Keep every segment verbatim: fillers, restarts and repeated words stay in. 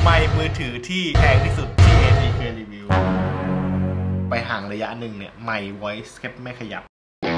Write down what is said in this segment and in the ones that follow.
มค์มือถือที่แพงที่สุดที่ เอ ที เคยรีวิวไปห่างระยะหนึ่งเนี่ยไมค์ voice แค่ไม่ขยับ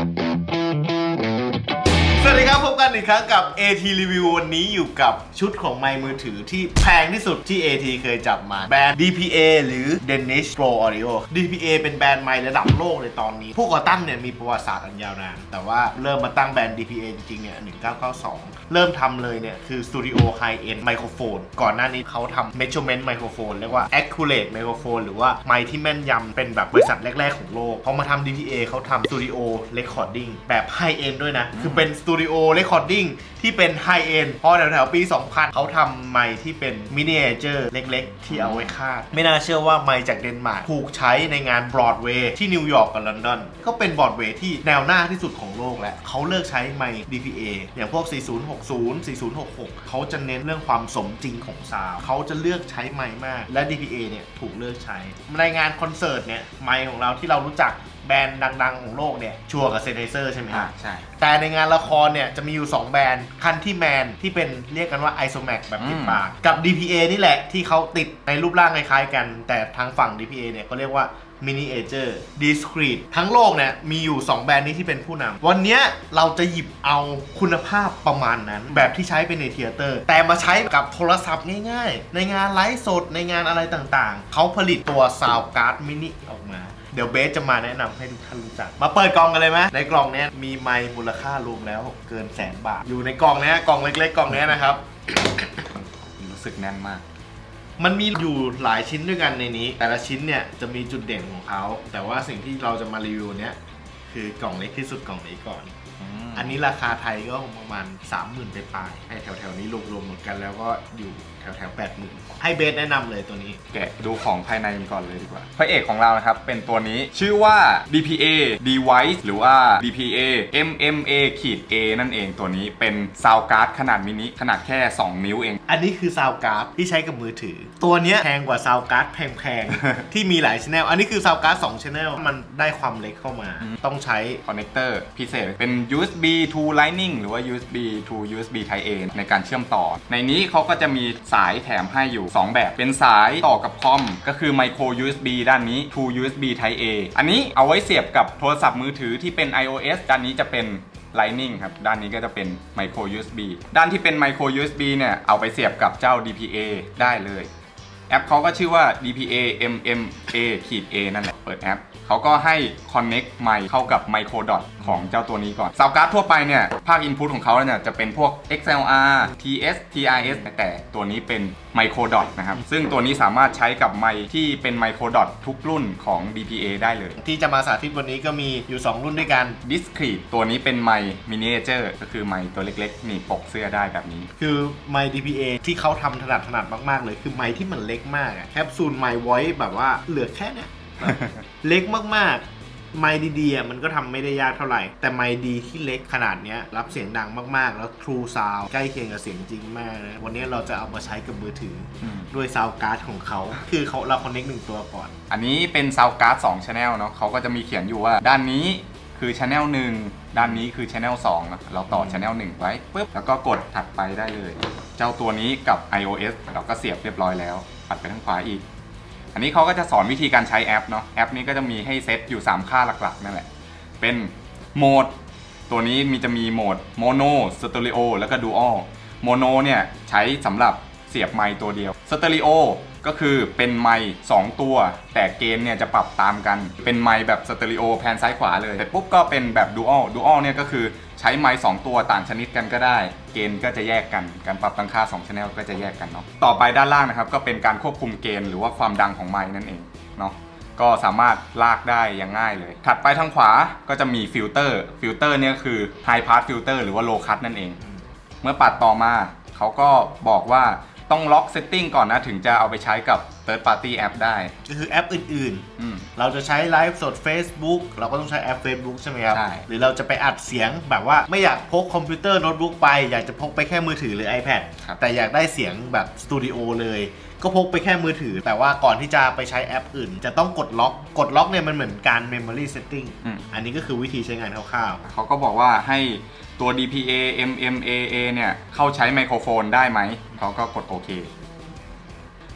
สวัสดีครับพบกันอีกครั้งกับ เอ ที Review วันนี้อยู่กับชุดของไมค์มือถือที่แพงที่สุดที่ เอ ที เคยจับมาแบรนด์ ดี พี เอ หรือ Danish Pro Audio ดี พี เอ เป็นแบรนด์ไมค์ระดับโลกในตอนนี้ผู้ก่อตั้งเนี่ยมีประวัติศาสตร์อันยาวนานแต่ว่าเริ่มมาตั้งแบรนด์ ดี พี เอ จริงๆเนี่ยหนึ่งเก้าเก้าสองเริ่มทำเลยเนี่ยคือ Studio High End Microphone ก่อนหน้านี้เขาทำ Measurement Microphone เรียกว่า Accurate Microphone หรือว่าไมค์ที่แม่นยำเป็นแบบบริษัทแรกๆของโลกพอมาทำ ดี พี เอ เขาทำ Studio Recording แบบ High End ด้วยนะคือเป็น Studio Recording ที่เป็น High End พอแถวๆปี สองพัน เขาทำไมค์ที่เป็น Miniature เล็กๆที่เอาไว้คาดไม่น่าเชื่อว่าไมค์จากเดนมาร์กถูกใช้ในงาน Broadway ที่นิวยอร์กกับลอนดอนก็เป็น Broadway ที่แนวหน้าที่สุดของโลกแล้วเขาเลิกใช้ไมค์ ดี พี เอ อย่างพวก สี่ศูนย์หกศูนย์ สี่ศูนย์หกหก เขาจะเน้นเรื่องความสมจริงของซาวด์เขาจะเลือกใช้ไมค์มากและ ดี พี เอ เนี่ยถูกเลือกใช้ในงานคอนเสิร์ตเนี่ยไมค์ของเราที่เรารู้จักแบรนด์ดังๆของโลกเนี่ยชัวร์กับเซนไฮเซอร์ใช่ไหมครับใช่แต่ในงานละครเนี่ยจะมีอยู่สองแบรนด์คันที่แมนที่เป็นเรียกกันว่า Isomax แบบติดปากกับ ดี พี เอ นี่แหละที่เขาติดในรูปร่างคล้ายๆกันแต่ทางฝั่ง ดี พี เอ เนี่ยเขาเรียกว่า Miniature Discrete ทั้งโลกเนี่ยมีอยู่สองแบรนด์นี้ที่เป็นผู้นำวันนี้เราจะหยิบเอาคุณภาพประมาณนั้นแบบที่ใช้เป็นในเทเตอร์แต่มาใช้กับโทรศัพท์ง่ายๆในงานไลฟ์สดในงานอะไรต่างๆเขาผลิตตัว Sound Card Mini ออกมาเดี๋ยวเบสจะมาแนะนำให้ทุกท่านรู้จักมาเปิดกล่องกันเลยไหมในกล่องนี้มีไมค์มูลค่ารวมแล้วเกินแสนบาทอยู่ในกล่องนี้กล่องเล็กๆกล่องนี้นะครับรู้สึกแน่นมากมันมีอยู่หลายชิ้นด้วยกันในนี้แต่ละชิ้นเนี่ยจะมีจุดเด่นของเขาแต่ว่าสิ่งที่เราจะมารีวิวเนี้ยคือกล่องเล็กที่สุดกล่องนี้ก่อนอันนี้ราคาไทยก็ประมาณ สามหมื่น ไปปลายให้แถวๆนี้รวมๆหมดกันแล้วก็อยู่แถวๆ แปดหมื่น ให้เบสแนะนำเลยตัวนี้แกะดูของภายในกันก่อนเลยดีกว่าพระเอกของเรานะครับเป็นตัวนี้ชื่อว่า ดี พี เอ Device หรือว่า ดี พี เอ เอ็ม เอ็ม เอ A นั่นเองตัวนี้เป็นซาวการ์ดขนาดมินิขนาดแค่สองนิ้วเองอันนี้คือซาวการ์ดที่ใช้กับมือถือตัวนี้แพงกว่าซาวการ์ดแพงๆ ที่มีหลายชแนลอันนี้คือซาวการ์ดสองชแนลมันได้ความเล็กเข้ามาต้องใช้คอนเนคเตอร์พิเศษเป็น ยู เอส บี to Lightning หรือว่า ยู เอส บี to ยู เอส บี Type A ในการเชื่อมต่อในนี้เขาก็จะมีสายแถมให้อยู่สองแบบเป็นสายต่อกับคอมก็คือ Micro ยู เอส บี ด้านนี้ to ยู เอส บี Type A อันนี้เอาไว้เสียบกับโทรศัพท์มือถือที่เป็น iOS ด้านนี้จะเป็น Lightning ครับด้านนี้ก็จะเป็น Micro ยู เอส บี ด้านที่เป็น Micro ยู เอส บี เนี่ยเอาไปเสียบกับเจ้า ดี พี เอ ได้เลยแอปเขาก็ชื่อว่า ดี พี เอ เอ็ม เอ็ม เอ A นั่นแหละเปิดแอปเขาก็ให้ connect ไมค์เข้ากับ Micro Dot ของเจ้าตัวนี้ก่อนซาวการ์ดทั่วไปเนี่ยภาค input ของเขาเนี่ยจะเป็นพวก เอ็กซ์ แอล อาร์ ที เอส ที อาร์ เอส แต่ตัวนี้เป็น Micro Dot นะครับซึ่งตัวนี้สามารถใช้กับไมค์ที่เป็น Micro Dot ทุกรุ่นของ ดี พี เอ ได้เลยที่จะมาสาธิตวันนี้ก็มีอยู่สองรุ่นด้วยกัน Discrete ตัวนี้เป็นไมค์ Miniature ก็คือไมค์ตัวเล็กๆหนีบปกเสื้อได้แบบนี้คือไมค์ ดี พี เอ ที่เขาทำถนัดถนัดมากๆเลยคือไมค์ที่มันเล็กมากแคปซูลไมค์ไว้แบบว่าเหลือแค่เนี้ย เล็กมากๆไมค์ดีๆมันก็ทำไม่ได้ยากเท่าไหร่แต่ไมค์ดีที่เล็กขนาดนี้รับเสียงดังมากๆแล้ว True Sound ใกล้เคียงกับเสียงจริงมากนะวันนี้เราจะเอามาใช้กับมือถือด้วยซาวการ์ดของเขาคือเขาเราคอนเนคหนึ่งตัวก่อนอันนี้เป็นซาวการ์ดสอง Channel เนาะเขาก็จะมีเขียนอยู่ว่าด้านนี้คือ Channel หนึ่งด้านนี้คือ Channel สองนะเราต่อ Channel หนึ่งไว้ปุ๊บแล้วก็กดถัดไปได้เลยเจ้าตัวนี้กับ iOS เราก็เสียบเรียบร้อยแล้วปัดไปทางขวาอีกอันนี้เขาก็จะสอนวิธีการใช้แอปเนาะแอปนี้ก็จะมีให้เซตอยู่สามค่าหลักๆนั่นแหละเป็นโหมดตัวนี้มีจะมีโหมดโมโนสเตอริโอแล้วก็ดูอัลโมโนเนี่ยใช้สำหรับเสียบไมค์ตัวเดียวสเตอริโอก็คือเป็นไมค์สองตัวแต่เกณฑ์เนี่ยจะปรับตามกันเป็นไมค์แบบสเตอริโอแพนซ้ายขวาเลยแต่ปุ๊บก็เป็นแบบดูอัลดูอัลเนี่ยก็คือใช้ไมค์สองตัวต่างชนิดกันก็ได้เกณฑ์ก็จะแยกกันการปรับตั้งค่าสอง channel ก็จะแยกกันเนาะต่อไปด้านล่างนะครับก็เป็นการควบคุมเกณฑ์หรือว่าความดังของไมค์นั่นเองเนาะก็สามารถลากได้อย่างง่ายเลยถัดไปทางขวาก็จะมีฟิลเตอร์ฟิลเตอร์เนี่ยคือ High Pass Filter หรือว่า Low Cut นั่นเองเมื่อปัดต่อมาเขาก็บอกว่าต้องล็อกเซตติ้งก่อนนะถึงจะเอาไปใช้กับ Third Party App ได้ก็คือแอปอื่นๆเราจะใช้ไลฟ์สด Facebook เราก็ต้องใช้แอป Facebook ใช่ไหมครับหรือเราจะไปอัดเสียงแบบว่าไม่อยากพกคอมพิวเตอร์โน้ตบุ๊กไปอยากจะพกไปแค่มือถือหรือ iPad แต่อยากได้เสียงแบบสตูดิโอเลยก็พกไปแค่มือถือแต่ว่าก่อนที่จะไปใช้แอปอื่นจะต้องกดล็อกกดล็อกเนี่ยมันเหมือนการ Memory Setting อันนี้ก็คือวิธีใช้งานคร่าวๆเขาก็บอกว่าให้ตัว ดี พี เอ เอ็ม เอ็ม เอ เอ เนี่ยเข้าใช้ไมโครโฟนได้ไหมเขาก็กดโอเค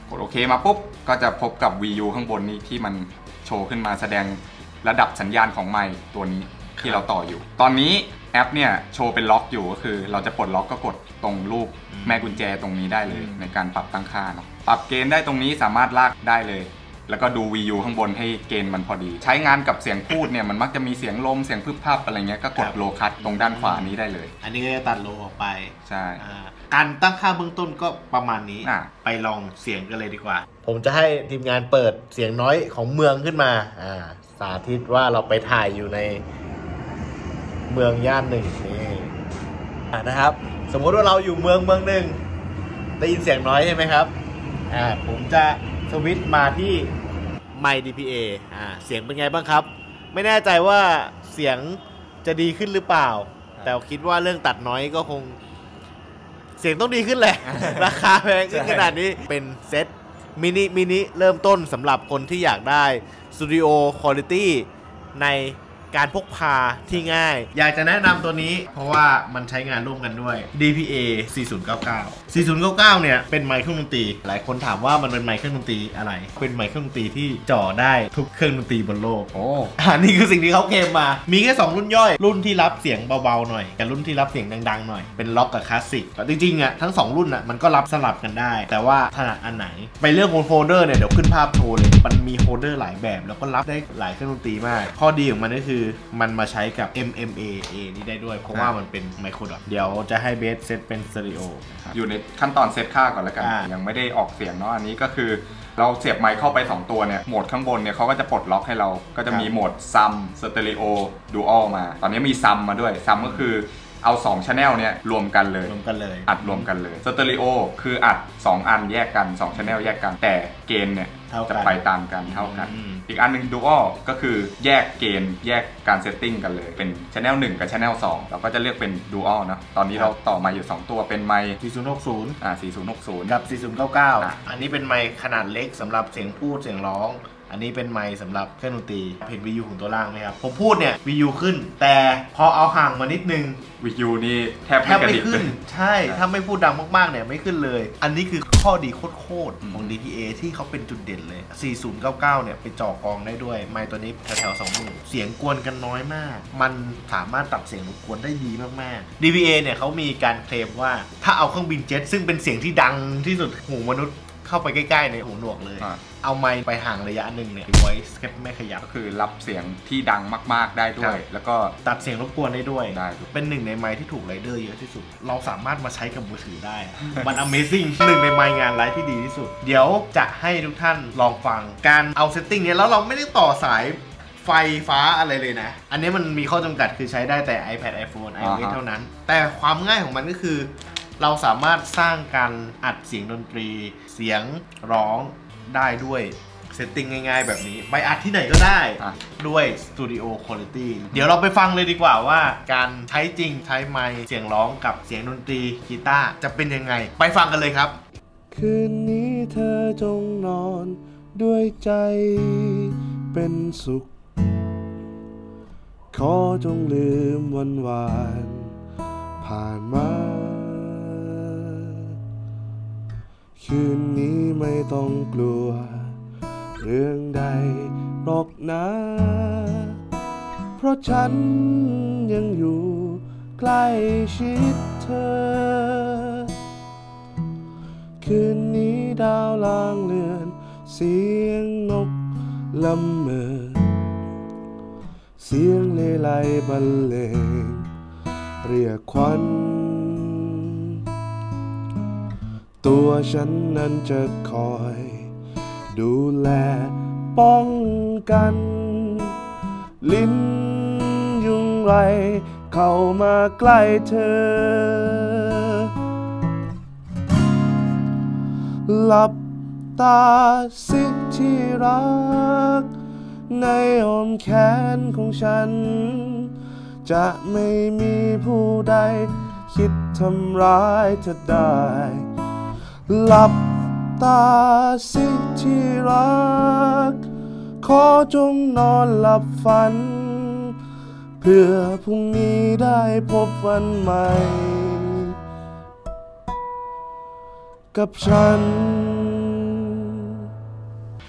กดโอเคมาปุ๊บก็จะพบกับ วี ยู ข้างบนนี้ที่มันโชว์ขึ้นมาแสดงระดับสัญญาณของไมค์ตัวนี้ที่เราต่ออยู่ตอนนี้แอปเนี่ยโชว์เป็นล็อกอยู่ก็คือเราจะปลดล็อกก็กดตรงรูปแม่กุญแจตรงนี้ได้เลยในการปรับตั้งค่าเนาะปรับเกณฑ์ได้ตรงนี้สามารถลากได้เลยแล้วก็ดู วี ยู ข้างบนให้เกณฑ์มันพอดีใช้งานกับเสียงพูดเนี่ยมันมักจะมีเสียงลมเสียงพึบพับอะไรเงี้ยก็กดโลคัตตรงด้านขวานี้ได้เลยอันนี้ก็จะตัดโลออกไปใช่การตั้งค่าเบื้องต้นก็ประมาณนี้ไปลองเสียงกันเลยดีกว่าผมจะให้ทีมงานเปิดเสียงน้อยของเมืองขึ้นมาอ่าสาธิตว่าเราไปถ่ายอยู่ในเมืองย่านหนึ่งนี่นะครับสมมติว่าเราอยู่เมืองเมืองหนึ่งได้ยินเสียงน้อยใช่ไหมครับอ่าผมจะสวิตช์มาที่ไมค์ ดี พี เอ อ่าเสียงเป็นไงบ้างครับไม่แน่ใจว่าเสียงจะดีขึ้นหรือเปล่าแต่คิดว่าเรื่องตัดน้อยก็คงเสียงต้องดีขึ้นแหละ ราคาแพงขึ้นขนาดนี้เป็นเซ็ตมินิมินิเริ่มต้นสำหรับคนที่อยากได้สตูดิโอคุณภาพในการพกพาที่ง่ายอยากจะแนะนำตัวนี้เพราะว่ามันใช้งานร่วมกันด้วย ดี พี เอ สี่ศูนย์เก้าเก้า สี่ศูนย์เก้าเก้าเนี่ยเป็นไมค์เครื่องดนตรีหลายคนถามว่ามันเป็นไมค์เครื่องดนตรีอะไรเป็นไมค์เครื่องดนตรีที่จ่อได้ทุกเครื่องดนตรีบนโลกโอ้อันนี้คือสิ่งที่เขาเคลมมามีแค่สองรุ่นย่อยรุ่นที่รับเสียงเบาๆหน่อยกับรุ่นที่รับเสียงดังๆหน่อยเป็นล็อกกับคลาสสิกจริงๆอ่ะทั้งสองรุ่นอ่ะมันก็รับสลับกันได้แต่ว่าถนัดอันไหนไปเรื่องโฮลเดอร์เนี่ยเดี๋ยวขึ้นภาพโชว์เลยมันมีโฮลเดอร์หลายแบบแล้วก็รับได้หลายเครื่องดนตรีมากข้อดีของมันก็คือมันมาใช้กับ เอ็ม เอ็ม เอ เอ นี่ได้ด้วยเพราะว่ามันเป็นไมโครดอทเดี๋ยวจะให้เบสเซตเป็นสเตอริโออยู่ในขั้นตอนเซตค่าก่อนแล้วกันยังไม่ได้ออกเสียงเนาะอันนี้ก็คือเราเสียบไมค์เข้าไปสองตัวเนี่ยโหมดข้างบนเนี่ยเขาก็จะปลดล็อกให้เราก็จะมีโหมดซัมสเตอริโอดูอัลมาตอนนี้มีซัมมาด้วยซัมก็คือเอาสอง channel เนี่ยรวมกันเลยรวมกันเลยอัดรวมกันเลยสเตอริโอคืออัดสองอันแยกกันสอง channel แยกกันแต่เกณฑ์เนี่ยจะไปตามกันเท่ากันอีกอันหนึ่ง Dual ก็คือแยกเกณฑ์แยกการเซตติ้งกันเลยเป็น channel หนึ่งกับ channel สองเราก็จะเลือกเป็น Dual นะตอนนี้เราต่อมาอยู่สองตัวเป็นไมค์สี่ศูนย์หกศูนย์อ่าสี่ศูนย์หกศูนย์กับสี่ศูนย์เก้าเก้าอันนี้เป็นไมค์ขนาดเล็กสำหรับเสียงพูดเสียงร้องอันนี้เป็นไมค์สำหรับเครื่องดนตรีเห็น วี ยู ของตัวล่างไหมครับผมพูดเนี่ย วี ยู ขึ้นแต่พอเอาห่างมานิดนึงวี ยู นี่แทบไม่ขึ้นใช่ถ้าไม่พูดดังมากๆเนี่ยไม่ขึ้นเลยอันนี้คือข้อดีโคตรๆของ ดี พี เอ ที่เขาเป็นจุดเด่นเลยสี่ศูนย์เก้าเก้าเนี่ยไปจ่อกองได้ด้วยไมค์ตัวนี้แถวๆสองหมื่นเสียงกวนกันน้อยมากมันสามารถตัดเสียงรบกวนได้ดีมากๆ ดี พี เอ เนี่ยเขามีการเคลมว่าถ้าเอาเครื่องบินเจ็ตซึ่งเป็นเสียงที่ดังที่สุดหูมนุษย์เข้าไปใกล้ๆในหูหนวกเลยเอาไมค์ไปห่างระยะหนึ่งเนี่ย voice แค่ไม่ขยับก็คือรับเสียงที่ดังมากๆได้ด้วยแล้วก็ตัดเสียงรบกวนได้ด้วยเป็นหนึ่งในไมค์ที่ถูกไรเดอร์เยอะที่สุดเราสามารถมาใช้กับมือถือได้มัน Amazing หนึ่งในไมค์งานไลฟ์ที่ดีที่สุดเดี๋ยวจะให้ทุกท่านลองฟังการเอาเซตติ้งเนี่ยแล้วเราไม่ได้ต่อสายไฟฟ้าอะไรเลยนะอันนี้มันมีข้อจำกัดคือใช้ได้แต่ iPad iPhone iOS เท่านั้นแต่ความง่ายของมันก็คือเราสามารถสร้างการอัดเสียงดนตรีเสียงร้องได้ด้วยเซตติ้งง่ายๆแบบนี้ไปอัดที่ไหนก็ได้ด้วย Studio Quality เดี๋ยวเราไปฟังเลยดีกว่าว่าการใช้จริงใช้ไมค์เสียงร้องกับเสียงดนตรีกีตาร์จะเป็นยังไงไปฟังกันเลยครับคืนนี้เธอจงนอนด้วยใจเป็นสุขขอจงลืมวันวานผ่านมาคืนนี้ไม่ต้องกลัวเรื่องใดหรอกนะเพราะฉันยังอยู่ใกล้ชิดเธอคืนนี้ดาวลางเลือนเสียงนกละเมอเสียงเลไลบรรเลงเรียกควันตัวฉันนั้นจะคอยดูแลป้องกันลิ้นยุงไรเข้ามาใกล้เธอหลับตาสิที่รักในอ้อมแขนของฉันจะไม่มีผู้ใดคิดทำร้ายเธอได้หลับตาสิที่รักขอจงนอนหลับฝันเพื่อพรุ่งนี้ได้พบวันใหม่กับฉัน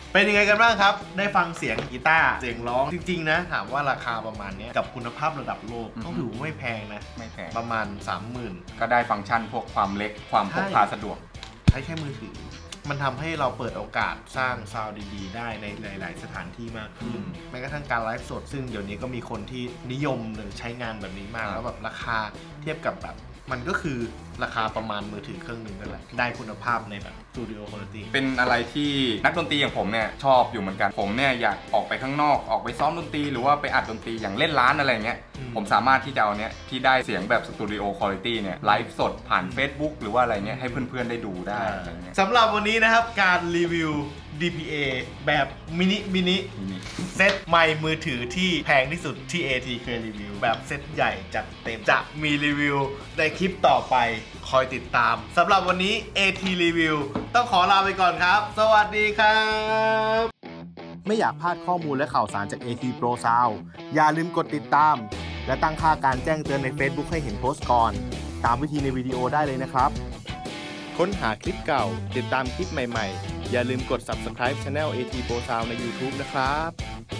เป็นยังไงกันบ้างครับได้ฟังเสียงกีตาร์เสียงร้องจริงๆนะถามว่าราคาประมาณนี้กับคุณภาพระดับโลกต้องถือว่าไม่แพงนะไม่แพงประมาณ สามหมื่นก็ได้ฟังก์ชันพวกความเล็กความพกพาสะดวกใช้แค่มือถือมันทำให้เราเปิดโอกาสสร้างซาวด์ดีๆได้ในหลายๆสถานที่มากขึ้นแม้กระทั่งการไลฟ์สดซึ่งเดี๋ยวนี้ก็มีคนที่นิยมหรือใช้งานแบบนี้มากแล้วแบบราคาเทียบกับแบบมันก็คือราคาประมาณมือถือเครื่องหนึ่งนั่นแหละได้คุณภาพในแบบสตูดิโอคุณภาพเป็นอะไรที่นักดนตรีอย่างผมเนี่ยชอบอยู่เหมือนกันผมเนี่ยอยากออกไปข้างนอกออกไปซ้อมดนตรีหรือว่าไปอัดดนตรีอย่างเล่นร้านอะไรเงี้ยผมสามารถที่จะเอาเนี้ยที่ได้เสียงแบบสตูดิโอคุณภาพเนี่ยไลฟ์สดผ่าน Facebook หรือว่าอะไรเงี้ยให้เพื่อนๆได้ดูได้อะไรเงี้ยสำหรับวันนี้นะครับการรีวิว ดี พี เอ แบบมินิมินิเซตไมค์มือถือที่แพงที่สุดที่ เอ ที เคยรีวิวแบบเซตใหญ่จัดเต็มจะมีรีวิวในคลิปต่อไปคอยติดตามสำหรับวันนี้ เอ ที รีวิวต้องขอลาไปก่อนครับสวัสดีครับไม่อยากพลาดข้อมูลและข่าวสารจาก เอ ที Pro Sound อย่าลืมกดติดตามและตั้งค่าการแจ้งเตือนใน Facebook ให้เห็นโพสต์ก่อนตามวิธีในวิดีโอได้เลยนะครับค้นหาคลิปเก่าติดตามคลิปใหม่ๆอย่าลืมกด Subscribe Channel เอ ที Pro Sound ใน YouTube นะครับ